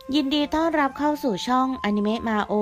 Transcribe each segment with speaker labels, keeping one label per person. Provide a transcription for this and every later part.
Speaker 1: ยินดีต้อนรับเข้าสู่ช่องอนิเมะมาโอ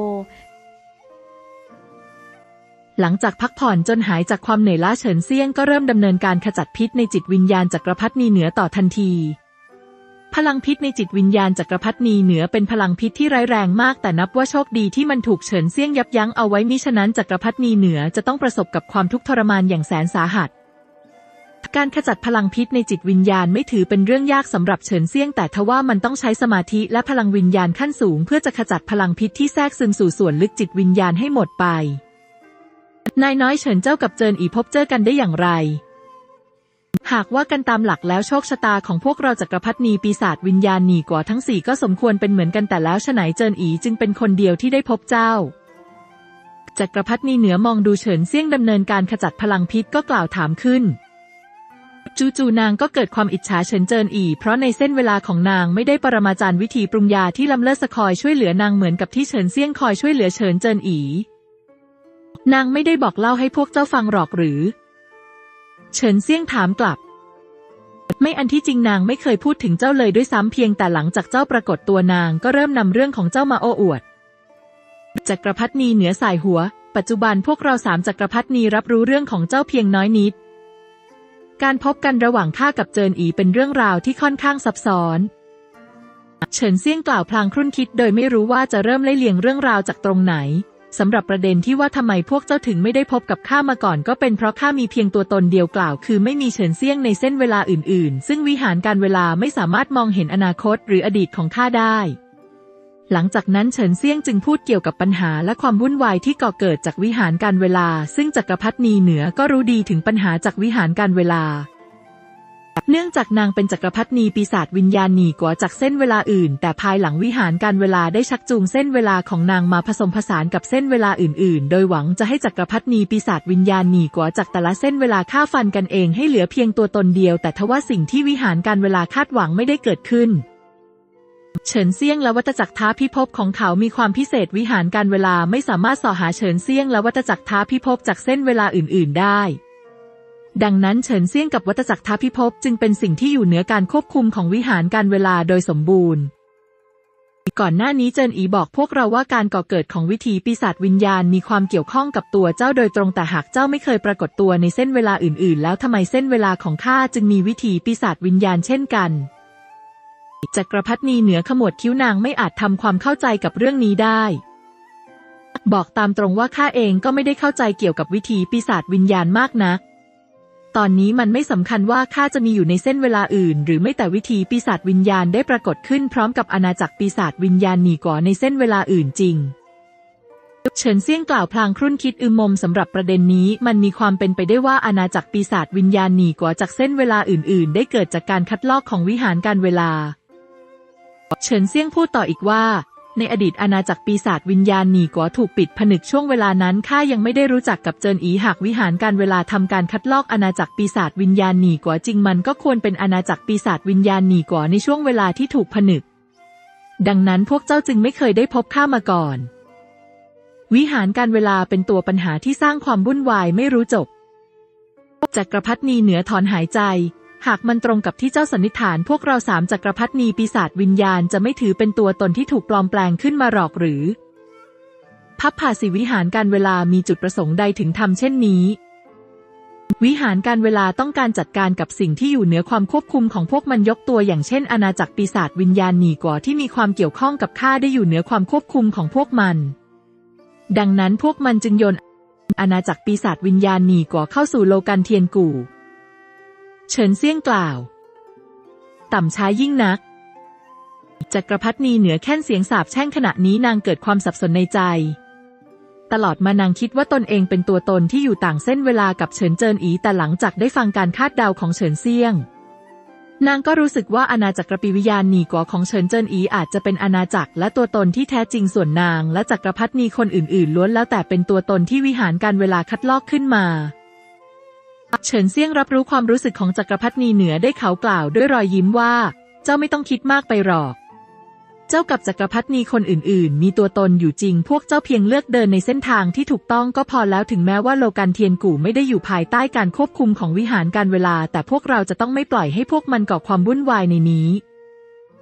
Speaker 2: หลังจากพักผ่อนจนหายจากความเหนื่อยล้าเฉินเซี่ยงก็เริ่มดำเนินการขจัดพิษในจิตวิญญาณจักรพรรดินีเหนือต่อทันทีพลังพิษในจิตวิญญาณจักรพรรดินีเหนือเป็นพลังพิษที่ร้ายแรงมากแต่นับว่าโชคดีที่มันถูกเฉินเซี่ยงยับยั้งเอาไว้มิฉะนั้นจักรพรรดินีเหนือจะต้องประสบกับความทุกข์ทรมานอย่างแสนสาหัสการขจัดพลังพิษในจิตวิญญาณไม่ถือเป็นเรื่องยากสำหรับเฉินเซี่ยงแต่ทว่ามันต้องใช้สมาธิและพลังวิญญาณขั้นสูงเพื่อจะขจัดพลังพิษที่แทรกซึมสู่ส่วนลึกจิตวิญญาณให้หมดไปนายน้อยเฉินเจ้ากับเจินอีพบเจอกันได้อย่างไรหากว่ากันตามหลักแล้วโชคชะตาของพวกเราจักรพรรดินีปีศาจวิญญาณหนีกว่าทั้งสี่ก็สมควรเป็นเหมือนกันแต่แล้วฉะไหนเจินอีจึงเป็นคนเดียวที่ได้พบเจ้าจักรพรรดินีเหนือมองดูเฉินเซี่ยงดำเนินการขจัดพลังพิษก็กล่าวถามขึ้นจู่ๆนางก็เกิดความอิจฉาเฉินเจินอีเพราะในเส้นเวลาของนางไม่ได้ปรมาจารย์วิธีปรุงยาที่ล้ำเลิศคอยช่วยเหลือนางเหมือนกับที่เฉินเซี่ยงคอยช่วยเหลือเฉินเจินอีนางไม่ได้บอกเล่าให้พวกเจ้าฟังหรอกหรือเฉินเซี่ยงถามกลับไม่อันที่จริงนางไม่เคยพูดถึงเจ้าเลยด้วยซ้ำเพียงแต่หลังจากเจ้าปรากฏตัวนางก็เริ่มนำเรื่องของเจ้ามาโอ้อวดจักรพรรดินีเหนือสายหัวปัจจุบันพวกเรา3จักรพรรดินีรับรู้เรื่องของเจ้าเพียงน้อยนิดการพบกันระหว่างข้ากับเจินอีเป็นเรื่องราวที่ค่อนข้างซับซ้อนเฉินเซี่ยงกล่าวพลางครุ่นคิดโดยไม่รู้ว่าจะเริ่มไล่เลียงเรื่องราวจากตรงไหนสำหรับประเด็นที่ว่าทำไมพวกเจ้าถึงไม่ได้พบกับข้ามาก่อนก็เป็นเพราะข้ามีเพียงตัวตนเดียวกล่าวคือไม่มีเฉินเซี่ยงในเส้นเวลาอื่นๆซึ่งวิหารการเวลาไม่สามารถมองเห็นอนาคตหรืออดีตของข้าได้หลังจากนั้นเฉินเซี่ยงจึงพูดเกี่ยวกับปัญหาและความวุ่นวายที่ก่อเกิดจากวิหารการเวลาซึ่งจักรพรรดินีเหนือก็รู้ดีถึงปัญหาจากวิหารการเวลาเนื่องจากนางเป็นจักรพรรดินีปีศาจวิญญาณหนีกว่าจากเส้นเวลาอื่นแต่ภายหลังวิหารการเวลาได้ชักจูงเส้นเวลาของนางมาผสมผสานกับเส้นเวลาอื่นๆโดยหวังจะให้จักรพรรดินีปีศาจวิญญาณหนีกว่าจากแต่ละเส้นเวลาฆ่าฟันกันเองให้เหลือเพียงตัวตนเดียวแต่ทว่าสิ่งที่วิหารการเวลาคาดหวังไม่ได้เกิดขึ้นเฉินเซี่ยงและวัฏจักรท้าพิภพของเขามีความพิเศษวิหารการเวลาไม่สามารถส่อหาเฉินเซี่ยงและวัฏจักรท้าพิภพจากเส้นเวลาอื่นๆได้ดังนั้นเฉินเซี่ยงกับวัฏจักรท้าพิภพจึงเป็นสิ่งที่อยู่เหนือการควบคุมของวิหารการเวลาโดยสมบูรณ์ก่อนหน้านี้เจินอีบอกพวกเราว่าการก่อเกิดของวิถีปีศาจวิญญาณมีความเกี่ยวข้องกับตัวเจ้าโดยตรงแต่หากเจ้าไม่เคยปรากฏตัวในเส้นเวลาอื่นๆแล้วทำไมเส้นเวลาของข้าจึงมีวิถีปีศาจวิญญาณเช่นกันจักรพรรดินีเหนือขมวดคิ้วนางไม่อาจทำความเข้าใจกับเรื่องนี้ได้บอกตามตรงว่าข้าเองก็ไม่ได้เข้าใจเกี่ยวกับวิถีปีศาจวิญญาณมากนักตอนนี้มันไม่สำคัญว่าข้าจะมีอยู่ในเส้นเวลาอื่นหรือไม่แต่วิธีปีศาจวิญญาณได้ปรากฏขึ้นพร้อมกับอาณาจักรปีศาจวิญญาณหนีก่อในเส้นเวลาอื่นจริงเฉินเซี่ยงกล่าวพลางครุ่นคิดมมสำหรับประเด็นนี้มันมีความเป็นไปได้ว่าอาณาจักรปีศาจวิญญาณหนีก่อจากเส้นเวลาอื่นๆได้เกิดจากการคัดลอกของวิหารการเวลาเฉินเซี่ยงพูดต่ออีกว่าในอดีตอาณาจักรปีศาจวิญญาณหนีกัวถูกปิดผนึกช่วงเวลานั้นข้ายังไม่ได้รู้จักกับเจินอีหากวิหารการเวลาทำการคัดลอกอาณาจักรปีศาจวิญญาณหนีกัวจริงมันก็ควรเป็นอาณาจักรปีศาจวิญญาณหนีกัวในช่วงเวลาที่ถูกผนึกดังนั้นพวกเจ้าจึงไม่เคยได้พบข้ามาก่อนวิหารการเวลาเป็นตัวปัญหาที่สร้างความวุ่นวายไม่รู้จบจักรพรรดินีเหนือถอนหายใจหากมันตรงกับที่เจ้าสันนิษฐานพวกเรา3จักรพรรดินีปีศาจวิญญาณจะไม่ถือเป็นตัวตนที่ถูกปลอมแปลงขึ้นมาหรอกหรือพับผาสิวิหารการเวลามีจุดประสงค์ใดถึงทำเช่นนี้วิหารการเวลาต้องการจัดการกับสิ่งที่อยู่เหนือความควบคุมของพวกมันยกตัวอย่างเช่นอาณาจักรปีศาจวิญญาณหนีก่อที่มีความเกี่ยวข้องกับข้าได้อยู่เหนือความควบคุมของพวกมันดังนั้นพวกมันจึงโยนอาณาจักรปีศาจวิญญาณหนีก่อเข้าสู่โลกันเทียนกู่เฉินเซี่ยงกล่าวต่ำช้ายิ่งนักจักรพรรดินีเหนือแค่นเสียงสาปแช่งขณะนี้นางเกิดความสับสนในใจตลอดมานางคิดว่าตนเองเป็นตัวตนที่อยู่ต่างเส้นเวลากับเฉินเจินอีแต่หลังจากได้ฟังการคาดเดาของเฉินเซี่ยงนางก็รู้สึกว่าอาณาจักรปีวิญญาณหนีกัวของเฉินเจินอีอาจจะเป็นอาณาจักรและตัวตนที่แท้จริงส่วนนางและจักรพรรดินีคนอื่นๆล้วนแล้วแต่เป็นตัวตนที่วิหารการเวลาคัดลอกขึ้นมาเฉินเซี่ยงรับรู้ความรู้สึกของจักรพรรดินีเหนือได้เขากล่าวด้วยรอยยิ้มว่าเจ้าไม่ต้องคิดมากไปหรอกเจ้ากับจักรพรรดินีคนอื่นๆมีตัวตนอยู่จริงพวกเจ้าเพียงเลือกเดินในเส้นทางที่ถูกต้องก็พอแล้วถึงแม้ว่าโลกันเทียนกู่ไม่ได้อยู่ภายใต้การควบคุมของวิหารการเวลาแต่พวกเราจะต้องไม่ปล่อยให้พวกมันก่อความวุ่นวายในนี้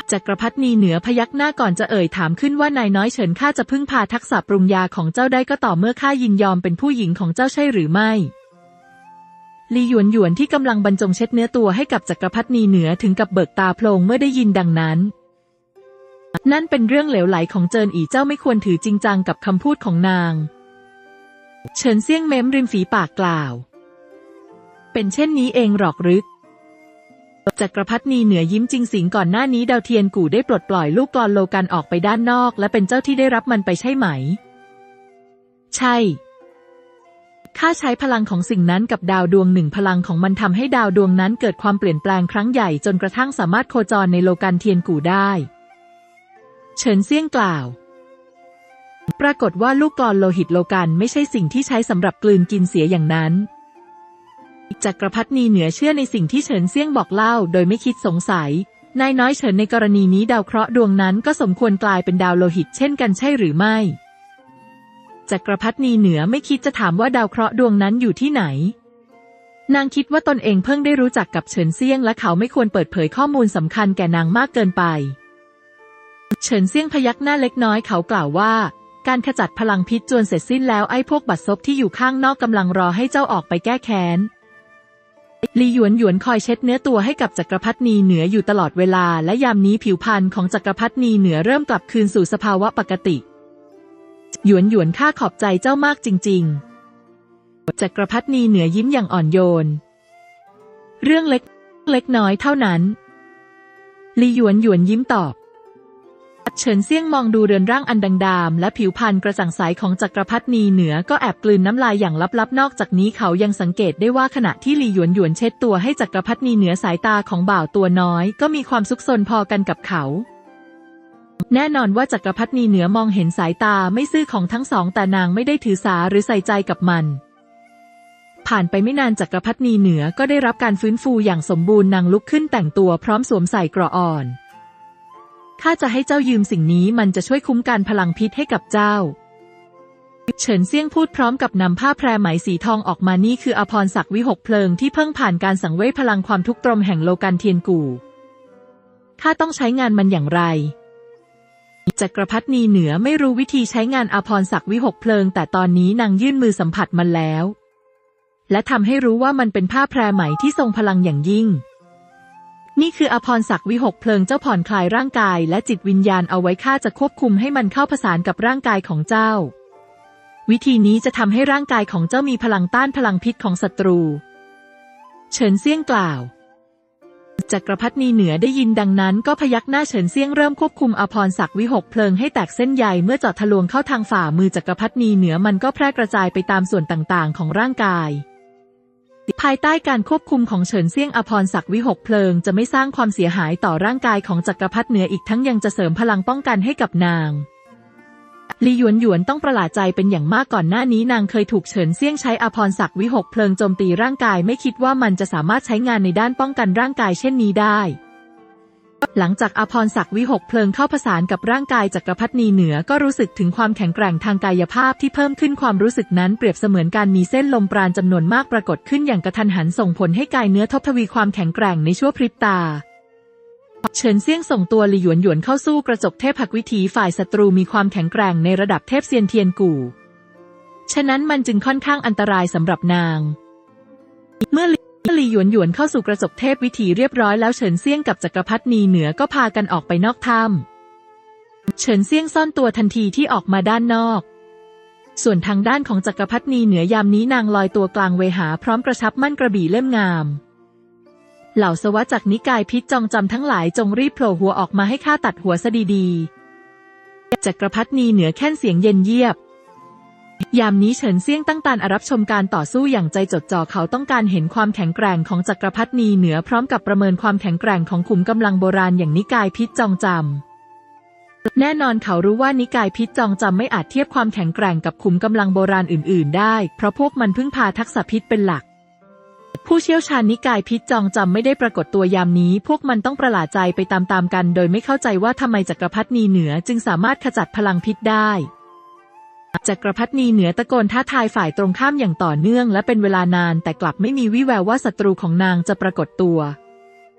Speaker 2: จักรพรรดินีเหนือพยักหน้าก่อนจะเอ่ยถามขึ้นว่านายน้อยเฉินข้าจะพึ่งพาทักษะปรุงยาของเจ้าได้ก็ต่อเมื่อข้ายินยอมเป็นผู้หญิงของเจ้าใช่หรือไม่ลีหยวนหยวนที่กำลังบรรจงเช็ดเนื้อตัวให้กับจักรพรรดินีเหนือถึงกับเบิกตาโพลงเมื่อได้ยินดังนั้นนั่นเป็นเรื่องเหลวไหลของเจินอีเจ้าไม่ควรถือจริงจังกับคำพูดของนางเฉินเซี่ยงเม้มริมฝีปากกล่าวเป็นเช่นนี้เองหรอกหรือจักรพรรดินีเหนือยิ้มจริงสิงก่อนหน้านี้ดาวเทียนกู่ได้ปลดปล่อยลูกกลอนโลกันออกไปด้านนอกและเป็นเจ้าที่ได้รับมันไปใช่ไหมใช่ข้าใช้พลังของสิ่งนั้นกับดาวดวงหนึ่งพลังของมันทำให้ดาวดวงนั้นเกิดความเปลี่ยนแปลงครั้งใหญ่จนกระทั่งสามารถโคจรในโลกันเทียนกู่ได้เฉินเซี่ยงกล่าวปรากฏว่าลูกกลอนโลหิตโลกันไม่ใช่สิ่งที่ใช้สำหรับกลืนกินเสียอย่างนั้นจักรพรรดินีเหนือเชื่อในสิ่งที่เฉินเซี่ยงบอกเล่าโดยไม่คิดสงสัยนายน้อยเฉินในกรณีนี้ดาวเคราะห์ดวงนั้นก็สมควรกลายเป็นดาวโลหิตเช่นกันใช่หรือไม่จักรพรรดินีเหนือไม่คิดจะถามว่าดาวเคราะห์ดวงนั้นอยู่ที่ไหนนางคิดว่าตนเองเพิ่งได้รู้จักกับเฉินเซี่ยงและเขาไม่ควรเปิดเผยข้อมูลสำคัญแก่นางมากเกินไปเฉินเซี่ยงพยักหน้าเล็กน้อยเขากล่าวว่าการขจัดพลังพิษจวนเสร็จสิ้นแล้วไอ้พวกบัดซบที่อยู่ข้างนอกกำลังรอให้เจ้าออกไปแก้แค้นลีหยวนหยวนคอยเช็ดเนื้อตัวให้กับจักรพรรดินีเหนืออยู่ตลอดเวลาและยามนี้ผิวพรรณของจักรพรรดินีเหนือเริ่มกลับคืนสู่สภาวะปกติหยวนหยวนข้าขอบใจเจ้ามากจริงๆจักรพรรดินีเหนือยิ้มอย่างอ่อนโยนเรื่องเล็กน้อยเท่านั้นลีหยวนหยวนยิ้มตอบเฉินเซี่ยงมองดูเรือนร่างอันดังดามและผิวพรรณกระจ่างใสของจักรพรรดินีเหนือก็แอบกลืนน้ำลายอย่างลับๆนอกจากนี้เขายังสังเกตได้ว่าขณะที่ลีหยวนหยวนเช็ดตัวให้จักรพรรดินีเหนือสายตาของบ่าวตัวน้อยก็มีความซุกซนพอกันกับเขาแน่นอนว่าจักรพรรดินีเหนือมองเห็นสายตาไม่ซื่อของทั้งสองแต่นางไม่ได้ถือสาหรือใส่ใจกับมันผ่านไปไม่นานจักรพรรดินีเหนือก็ได้รับการฟื้นฟูอย่างสมบูรณ์นางลุกขึ้นแต่งตัวพร้อมสวมใส่เกราะอ่อนข้าจะให้เจ้ายืมสิ่งนี้มันจะช่วยคุ้มกันพลังพิษให้กับเจ้าเฉินเซี่ยงพูดพร้อมกับนำผ้าแพรไหมสีทองออกมานี่คืออภรศักดิ์วิหกเพลิงที่เพิ่งผ่านการสังเวยพลังความทุกข์ตรมแห่งโลกันเทียนกู่ข้าต้องใช้งานมันอย่างไรจักรพรรดินีเหนือไม่รู้วิธีใช้งานอภรศักดิ์วิหกเพลิงแต่ตอนนี้นางยื่นมือสัมผัสมันแล้วและทำให้รู้ว่ามันเป็นผ้าแพรไหมที่ทรงพลังอย่างยิ่งนี่คืออภรศักดิ์วิหกเพลิงเจ้าผ่อนคลายร่างกายและจิตวิญญาณเอาไว้ข้าจะควบคุมให้มันเข้าผสานกับร่างกายของเจ้าวิธีนี้จะทำให้ร่างกายของเจ้ามีพลังต้านพลังพิษของศัตรูเฉินเซี่ยงกล่าวจักรพรรดินีเหนือได้ยินดังนั้นก็พยักหน้าเฉินเซี่ยงเริ่มควบคุมอภรศักดิ์วิหกเพลิงให้แตกเส้นใยเมื่อเจาะทะลวงเข้าทางฝ่ามือจักรพรรดินีเหนือมันก็แพร่กระจายไปตามส่วนต่างๆของร่างกายภายใต้การควบคุมของเฉินเซี่ยงอภรศักดิ์วิหกเพลิงจะไม่สร้างความเสียหายต่อร่างกายของจักรพรรดิเหนืออีกทั้งยังจะเสริมพลังป้องกันให้กับนางลีหยวนหยวนต้องประหลาดใจเป็นอย่างมากก่อนหน้านี้นางเคยถูกเฉินเซี่ยงใช้อภรศักดิ์วิหกเพลิงโจมตีร่างกายไม่คิดว่ามันจะสามารถใช้งานในด้านป้องกันร่างกายเช่นนี้ได้หลังจากอภรศักดิ์วิหกเพลิงเข้าผสานกับร่างกายจักรพรรดินีเหนือก็รู้สึกถึงความแข็งแกร่งทางกายภาพที่เพิ่มขึ้นความรู้สึกนั้นเปรียบเสมือนการมีเส้นลมปราณจำนวนมากปรากฏขึ้นอย่างกระทันหันส่งผลให้กายเนื้อทบทวีความแข็งแกร่งในชั่วพริบตาเฉินเซี่ยงส่งตัวลีหยวนหยวนเข้าสู้กระจกเทพหักวิถีฝ่ายศัตรูมีความแข็งแกร่งในระดับเทพเซียนเทียนกู่ฉะนั้นมันจึงค่อนข้างอันตรายสำหรับนางเมื่อลีหยวนหยวนเข้าสู่กระจกเทพวิถีเรียบร้อยแล้วเฉินเซี่ยงกับจักรพรรดินีเหนือก็พากันออกไปนอกถ้ำเฉินเซี่ยงซ่อนตัวทันทีที่ออกมาด้านนอกส่วนทางด้านของจักรพรรดินีเหนือยามนี้นางลอยตัวกลางเวหาพร้อมกระชับมั่นกระบี่เล่มงามเหล่าสวะจากนิกายพิษจองจำทั้งหลายจงรีบโผล่หัวออกมาให้ข้าตัดหัวซะดีๆจักรพรรดินีเหนือแค่นเสียงเย็นเยียบยามนี้เฉินเซี่ยงตั้งตารับชมการต่อสู้อย่างใจจดจ่อเขาต้องการเห็นความแข็งแกร่งของจักรพรรดินีเหนือพร้อมกับประเมินความแข็งแกร่งของขุมกำลังโบราณอย่างนิกายพิษจองจำแน่นอนเขารู้ว่านิกายพิษจองจำไม่อาจเทียบความแข็งแกร่งกับขุมกำลังโบราณอื่นๆได้เพราะพวกมันพึ่งพาทักษะพิษเป็นหลักผู้เชี่ยวชาญนิกายพิษจองจำไม่ได้ปรากฏตัวยามนี้พวกมันต้องประหลาดใจไปตามๆกันโดยไม่เข้าใจว่าทำไมจักรพรรดินีเหนือจึงสามารถขจัดพลังพิษได้จักรพรรดินีเหนือตะโกนท้าทายฝ่ายตรงข้ามอย่างต่อเนื่องและเป็นเวลานานแต่กลับไม่มีวี่แววว่าศัตรูของนางจะปรากฏตัว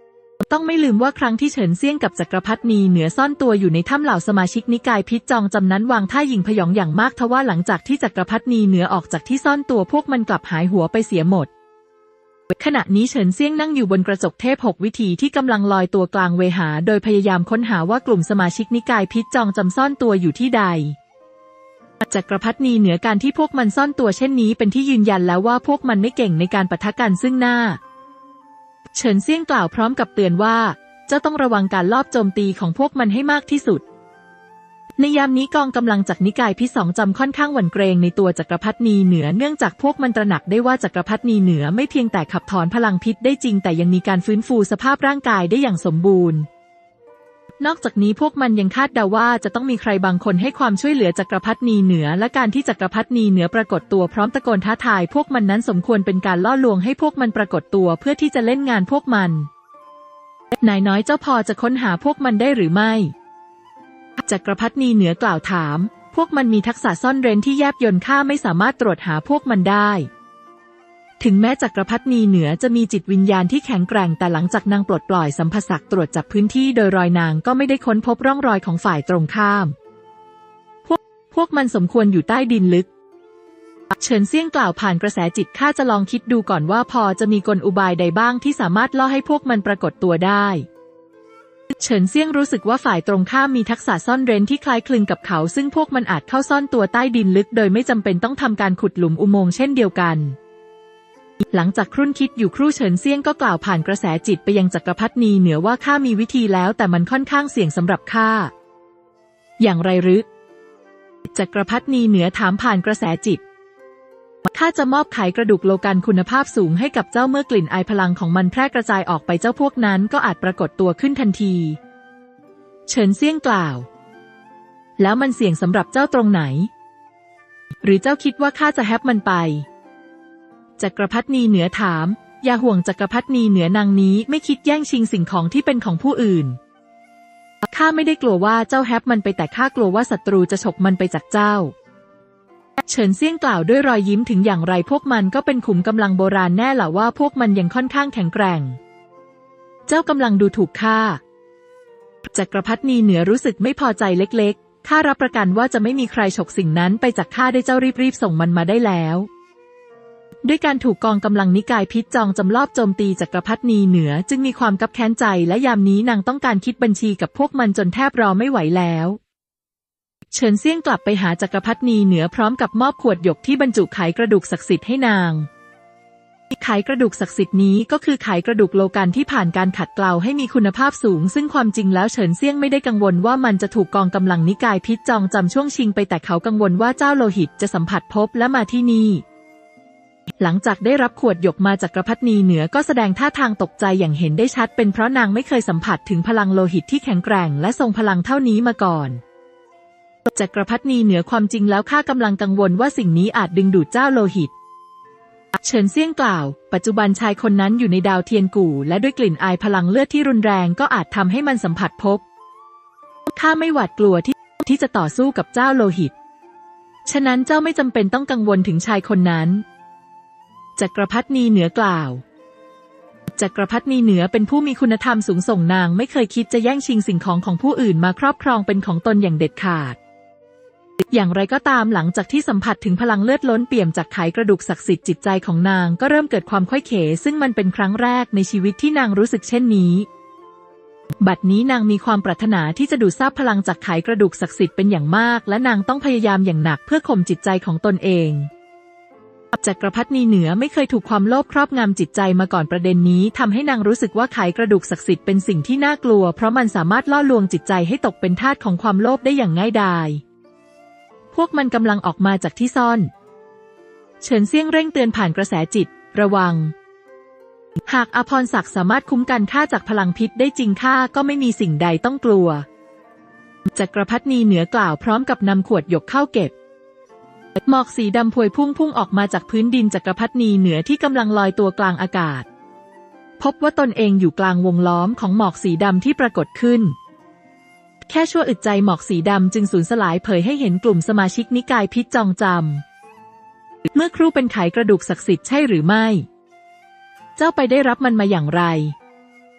Speaker 2: ต้องไม่ลืมว่าครั้งที่เฉินเซี่ยงกับจักรพรรดินีเหนือซ่อนตัวอยู่ในถ้ำเหล่าสมาชิกนิกายพิษจองจำนั้นวางท่ายิงพยองอย่างมากทว่าหลังจากที่จักรพรรดินีเหนือออกจากที่ซ่อนตัวพวกมันกลับหายหัวไปเสียหมดขณะนี้เฉินเซี่ยงนั่งอยู่บนกระจกเทพ6วิถีที่กำลังลอยตัวกลางเวหาโดยพยายามค้นหาว่ากลุ่มสมาชิกนิกายพิษจองจำซ่อนตัวอยู่ที่ใดจักรพรรดินีเหนือการที่พวกมันซ่อนตัวเช่นนี้เป็นที่ยืนยันแล้วว่าพวกมันไม่เก่งในการปะทะกันซึ่งหน้าเฉินเซี่ยงกล่าวพร้อมกับเตือนว่าเจ้าต้องระวังการลอบโจมตีของพวกมันให้มากที่สุดในยามนี้กองกำลังจากนิกายพิษสองจำค่อนข้างหวั่นเกรงในตัวจักรพรรดินีเหนือเนื่องจากพวกมันตระหนักได้ว่าจักรพรรดินีเหนือไม่เพียงแต่ขับถอนพลังพิษได้จริงแต่ยังมีการฟื้นฟูสภาพร่างกายได้อย่างสมบูรณ์นอกจากนี้พวกมันยังคาดเดาว่าจะต้องมีใครบางคนให้ความช่วยเหลือจักรพรรดินีเหนือและการที่จักรพรรดินีเหนือปรากฏตัวพร้อมตะโกนท้าทายพวกมันนั้นสมควรเป็นการล่อลวงให้พวกมันปรากฏตัวเพื่อที่จะเล่นงานพวกมันนายน้อยเจ้าพอจะค้นหาพวกมันได้หรือไม่จักรพรรดินีเหนือกล่าวถามพวกมันมีทักษะซ่อนเร้นที่แยบยลข้าไม่สามารถตรวจหาพวกมันได้ถึงแม้จักรพรรดินีเหนือจะมีจิตวิญญาณที่แข็งแกร่งแต่หลังจากนางปลดปล่อยสัมภสักตรวจจับพื้นที่โดยรอยนางก็ไม่ได้ค้นพบร่องรอยของฝ่ายตรงข้ามพวกมันสมควรอยู่ใต้ดินลึกเฉินเซี่ยงกล่าวผ่านกระแสจิตข้าจะลองคิดดูก่อนว่าพอจะมีกลอุบายใดบ้างที่สามารถล่อให้พวกมันปรากฏตัวได้เฉินเซี่ยงรู้สึกว่าฝ่ายตรงข้ามมีทักษะซ่อนเร้นที่คล้ายคลึงกับเขาซึ่งพวกมันอาจเข้าซ่อนตัวใต้ดินลึกโดยไม่จำเป็นต้องทำการขุดหลุมอุโมงค์เช่นเดียวกันหลังจากครุ่นคิดอยู่ครู่เฉินเซี่ยงก็กล่าวผ่านกระแสจิตไปยังจักรพรรดินีเหนือว่าข้ามีวิธีแล้วแต่มันค่อนข้างเสี่ยงสำหรับข้าอย่างไรหรือจักรพรรดินีเหนือถามผ่านกระแสจิตข้าจะมอบไขกระดูกโลกันคุณภาพสูงให้กับเจ้าเมื่อกลิ่นอายพลังของมันแพร่กระจายออกไปเจ้าพวกนั้นก็อาจปรากฏตัวขึ้นทันทีเฉินเซี่ยงกล่าวแล้วมันเสี่ยงสำหรับเจ้าตรงไหนหรือเจ้าคิดว่าข้าจะแฮปมันไปจักรพรรดินีเหนือถามอย่าห่วงจักรพรรดินีเหนือนางนี้ไม่คิดแย่งชิงสิ่งของที่เป็นของผู้อื่นข้าไม่ได้กลัวว่าเจ้าแฮปมันไปแต่ข้ากลัวว่าศัตรูจะฉกมันไปจากเจ้าเฉินเซี่ยงกล่าวด้วยรอยยิ้มถึงอย่างไรพวกมันก็เป็นขุมกำลังโบราณแน่ล่ะว่าพวกมันยังค่อนข้างแข็งแกร่งเจ้ากำลังดูถูกข้าจักรพรรดินีเหนือรู้สึกไม่พอใจเล็กๆข้ารับประกันว่าจะไม่มีใครฉกสิ่งนั้นไปจากข้าได้เจ้ารีบๆส่งมันมาได้แล้วด้วยการถูกกองกำลังนิกายพิษจองจำลอบโจมตีจักรพรรดินีเหนือจึงมีความคับแค้นใจและยามนี้นางต้องการคิดบัญชีกับพวกมันจนแทบรอไม่ไหวแล้วเฉินเซี่ยงกลับไปหาจักรพรรดินีเหนือพร้อมกับมอบขวดหยกที่บรรจุไขกระดูกศักดิ์สิทธิ์ให้นางไขกระดูกศักดิ์สิทธิ์นี้ก็คือไขกระดูกโลกันที่ผ่านการขัดเกลาให้มีคุณภาพสูงซึ่งความจริงแล้วเฉินเซี่ยงไม่ได้กังวลว่ามันจะถูกกองกำลังนิกายพิษจองจำช่วงชิงไปแต่เขากังวลว่าเจ้าโลหิตจะสัมผัสพบและมาที่นี่หลังจากได้รับขวดหยกมาจากจักรพรรดินีเหนือก็แสดงท่าทางตกใจอย่างเห็นได้ชัดเป็นเพราะนางไม่เคยสัมผัสถึงพลังโลหิตที่แข็งแกร่งและทรงพลังเท่านี้มาก่อนจักรพรรดินีเหนือความจริงแล้วข้ากำลังกังวลว่าสิ่งนี้อาจดึงดูดเจ้าโลหิตเฉินเซี่ยงกล่าวปัจจุบันชายคนนั้นอยู่ในดาวเทียนกู่และด้วยกลิ่นอายพลังเลือดที่รุนแรงก็อาจทำให้มันสัมผัสพบข้าไม่หวาดกลัวที่จะต่อสู้กับเจ้าโลหิตฉะนั้นเจ้าไม่จำเป็นต้องกังวลถึงชายคนนั้นจักรพรรดินีเหนือกล่าวจักรพรรดินีเหนือเป็นผู้มีคุณธรรมสูงส่งนางไม่เคยคิดจะแย่งชิงสิ่งของของผู้อื่นมาครอบครองเป็นของตนอย่างเด็ดขาดอย่างไรก็ตามหลังจากที่สัมผัสถึงพลังเลือดล้นเปี่ยมจากไขกระดูกศักดิ์สิทธิ์จิตใจของนางก็เริ่มเกิดความค่อยเขซึ่งมันเป็นครั้งแรกในชีวิตที่นางรู้สึกเช่นนี้บัดนี้นางมีความปรารถนาที่จะดูดซับพลังจากไขกระดูกศักดิ์สิทธิ์เป็นอย่างมากและนางต้องพยายามอย่างหนักเพื่อข่มจิตใจของตนเองจักรพรรดินีเหนือไม่เคยถูกความโลภครอบงำจิตใจมาก่อนประเด็นนี้ทำให้นางรู้สึกว่าไขกระดูกศักดิ์สิทธิ์เป็นสิ่งที่น่ากลัวเพราะมันสามารถล่อลวงจิตใจให้ตกเป็นทาสของความโลภได้อย่างง่ายดายพวกมันกำลังออกมาจากที่ซ่อนเฉินเซี่ยงเร่งเตือนผ่านกระแสจิตระวังหากอภรศักดิ์สามารถคุ้มกันข้าจากพลังพิษได้จริงข้าก็ไม่มีสิ่งใดต้องกลัวจักรพรรดินีเหนือกล่าวพร้อมกับนำขวดหยกเข้าเก็บหมอกสีดำพวยพุ่งออกมาจากพื้นดินจักรพรรดินีเหนือที่กำลังลอยตัวกลางอากาศพบว่าตนเองอยู่กลางวงล้อมของหมอกสีดำที่ปรากฏขึ้นแค่ชั่วอึดใจหมอกสีดำจึงสูญสลายเผยให้เห็นกลุ่มสมาชิกนิกายพิษจองจำเมื่อครู่เป็นไขกระดูกศักดิ์สิทธิ์ใช่หรือไม่เจ้าไปได้รับมันมาอย่างไร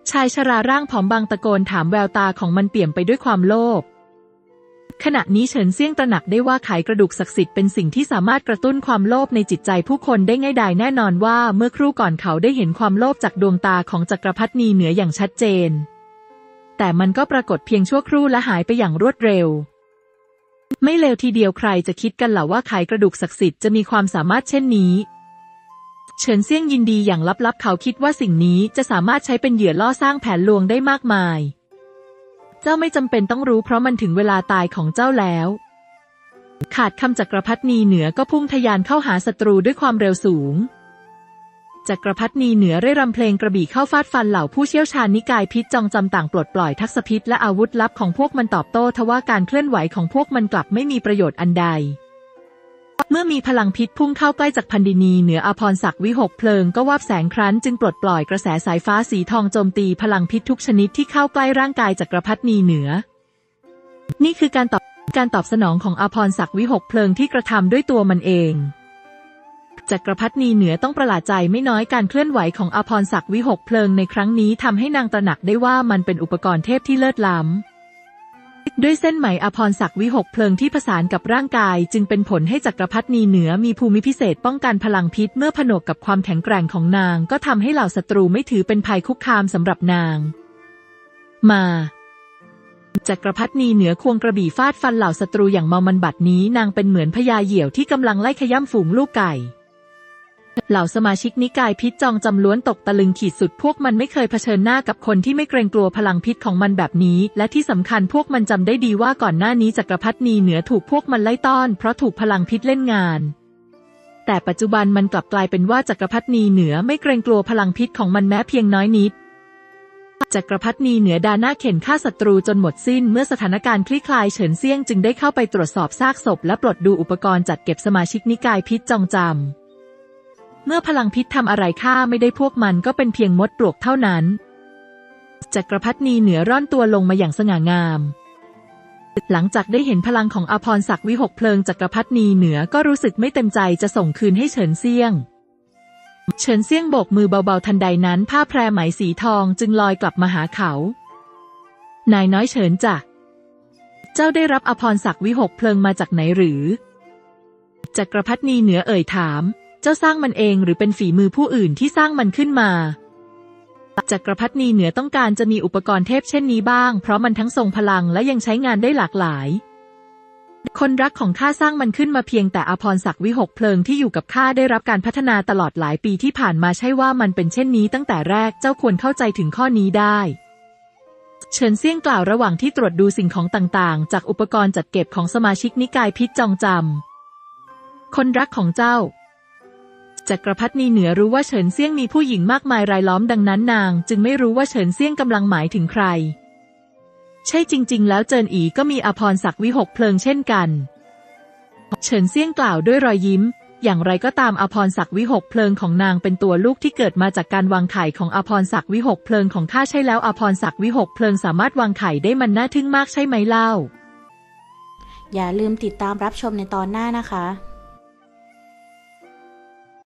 Speaker 2: ชายชราร่างผอมบางตะโกนถามแววตาของมันเปี่ยมไปด้วยความโลภขณะนี้เฉินเซี่ยงตระหนักได้ว่าไขกระดูกศักดิ์สิทธิ์เป็นสิ่งที่สามารถกระตุ้นความโลภในจิตใจผู้คนได้ง่ายดายแน่นอนว่าเมื่อครู่ก่อนเขาได้เห็นความโลภจากดวงตาของจักรพรรดินีเหนืออย่างชัดเจนแต่มันก็ปรากฏเพียงชั่วครู่และหายไปอย่างรวดเร็วไม่เลวทีเดียวใครจะคิดกันล่ะว่าไขกระดูกศักดิ์สิทธิ์จะมีความสามารถเช่นนี้เฉินเซี่ยงยินดีอย่างลับๆเขาคิดว่าสิ่งนี้จะสามารถใช้เป็นเหยื่อล่อสร้างแผนลวงได้มากมายเจ้าไม่จำเป็นต้องรู้เพราะมันถึงเวลาตายของเจ้าแล้วขาดคำจักรพรรดินีเหนือก็พุ่งทะยานเข้าหาศัตรูด้วยความเร็วสูงจักรพรรดินีเหนือได้รำเพลงกระบี่เข้าฟาดฟันเหล่าผู้เชี่ยวชาญนิกายพิษจองจำต่างปลดปล่อยทักษะพิษและอาวุธลับของพวกมันตอบโต้ทว่าการเคลื่อนไหวของพวกมันกลับไม่มีประโยชน์อันใดเมื่อมีพลังพิษพุ่งเข้าใกล้จักรพรรดินีเหนืออภรศักดิ์วิหกเพลิงก็วาบแสงครั้นจึงปลดปล่อยกระแสสายฟ้าสีทองโจมตีพลังพิษทุกชนิดที่เข้าใกล้ร่างกายจักรพรรดินีเหนือนี่คือการตอบสนองของอภรศักดิ์วิหกเพลิงที่กระทำด้วยตัวมันเองจักรพรรดินีเหนือต้องประหลาดใจไม่น้อยการเคลื่อนไหวของอภรศักดิ์วิหกเพลิงในครั้งนี้ทำให้นางตระหนักได้ว่ามันเป็นอุปกรณ์เทพที่เลิศล้ำด้วยเส้นไหมอภรศักดิ์วิหกเพลิงที่ผสานกับร่างกายจึงเป็นผลให้จักรพรรดินีเหนือมีภูมิพิเศษป้องกันพลังพิษเมื่อผนวกกับความแข็งแกร่งของนางก็ทำให้เหล่าศัตรูไม่ถือเป็นภัยคุกคามสำหรับนางมาจักรพรรดินีเหนือควงกระบี่ฟาดฟันเหล่าศัตรูอย่างเมามันบัดนี้นางเป็นเหมือนพญาเหยี่ยวที่กำลังไล่ขย้ำฝูงลูกไก่เหล่าสมาชิกนิกายพิษจองจำล้วนตกตะลึงขีดสุดพวกมันไม่เคยเผชิญหน้ากับคนที่ไม่เกรงกลัวพลังพิษของมันแบบนี้และที่สำคัญพวกมันจำได้ดีว่าก่อนหน้านี้จักรพรรดินีเหนือถูกพวกมันไล่ต้อนเพราะถูกพลังพิษเล่นงานแต่ปัจจุบันมันกลับกลายเป็นว่าจักรพรรดินีเหนือไม่เกรงกลัวพลังพิษของมันแม้เพียงน้อยนิดจักรพรรดินีเหนือดาหน้าเข็นฆ่าศัตรูจนหมดสิ้นเมื่อสถานการณ์คลี่คลายเฉินเซี่ยงจึงได้เข้าไปตรวจสอบซากศพและปลดดูอุปกรณ์จัดเก็บสมาชิกนิกายพิษจองจำเมื่อพลังพิษทำอะไรฆ่าไม่ได้พวกมันก็เป็นเพียงมดปลวกเท่านั้นจักรพรรดินีเหนือร่อนตัวลงมาอย่างสง่างามหลังจากได้เห็นพลังของอภรศักดิ์วิหกเพลิงจักรพรรดินีเหนือก็รู้สึกไม่เต็มใจจะส่งคืนให้เฉินเซี่ยงโบกมือเบาๆทันใดนั้นผ้าแพรไหมสีทองจึงลอยกลับมาหาเขานายน้อยเฉินจ้ะเจ้าได้รับอภรศักดิ์วิหกเพลิงมาจากไหนหรือจักรพรรดินีเหนือเอ่ยถามเจ้าสร้างมันเองหรือเป็นฝีมือผู้อื่นที่สร้างมันขึ้นมาจักรพรรดินีเหนือต้องการจะมีอุปกรณ์เทพเช่นนี้บ้างเพราะมันทั้งทรงพลังและยังใช้งานได้หลากหลายคนรักของข้าสร้างมันขึ้นมาเพียงแต่อภรศักดิ์วิหกเพลิงที่อยู่กับข้าได้รับการพัฒนาตลอดหลายปีที่ผ่านมาใช่ว่ามันเป็นเช่นนี้ตั้งแต่แรกเจ้าควรเข้าใจถึงข้อนี้ได้เฉินเซี่ยงกล่าวระหว่างที่ตรวจดูสิ่งของต่างๆจากอุปกรณ์จัดเก็บของสมาชิกนิกายพิษจองจำคนรักของเจ้าจักรพรรดินีเหนือรู้ว่าเฉินเซี่ยงมีผู้หญิงมากมายรายล้อมดังนั้นนางจึงไม่รู้ว่าเฉินเซี่ยงกำลังหมายถึงใครใช่จริงๆแล้วเจินอีก็มีอภรศักดิ์วิหกเพลิงเช่นกันเฉินเซี่ยงกล่าวด้วยรอยยิ้มอย่างไรก็ตามอภรศักดิ์วิหกเพลิงของนางเป็นตัวลูกที่เกิดมาจากการวางไข่ของอภรศักดิ์วิหกเพลิงของข้าใช่แล้วอภรศักดิ์วิหกเพลิงสามารถวางไข่ได้มันน่าทึ่งมากใช่ไหมเล่า
Speaker 1: อย่าลืมติดตามรับชมในตอนหน้านะคะ